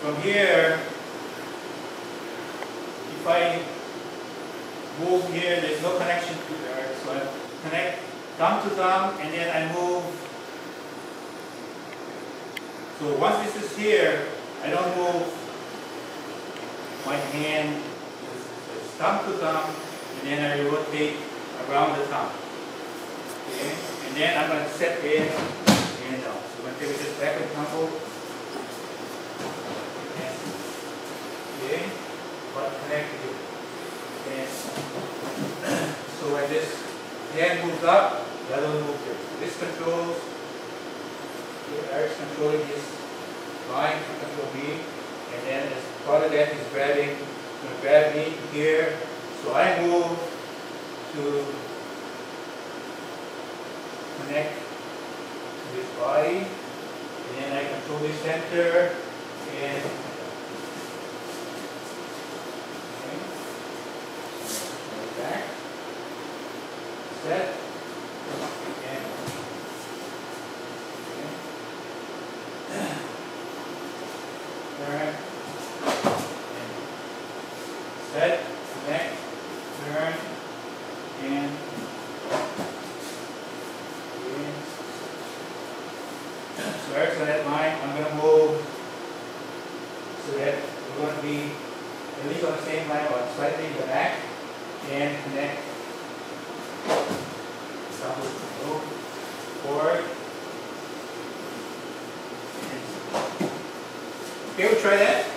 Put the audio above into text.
from here, if I move here, there's no connection to there, so I connect thumb to thumb, and then I move. So once this is here, I don't move my hand, it's thumb to thumb, and then I rotate around the thumb. Okay? And then I'm going to set in and down. So I'm going to take this back and tumble. Okay? But connect it. And so when this hand moves up, the other one moves here. So this controls, Eric's controlling his line to control me. And then as part of that, he's grabbing, going to grab me here. So I move to connect to his body, and then I control the center, and back, set, and turn, and set, connect, turn, and so Eric's on that line. I'm going to move so that we're going to be at least on the same line or slightly in the back, and connect. Move forward. Okay, we'll try that.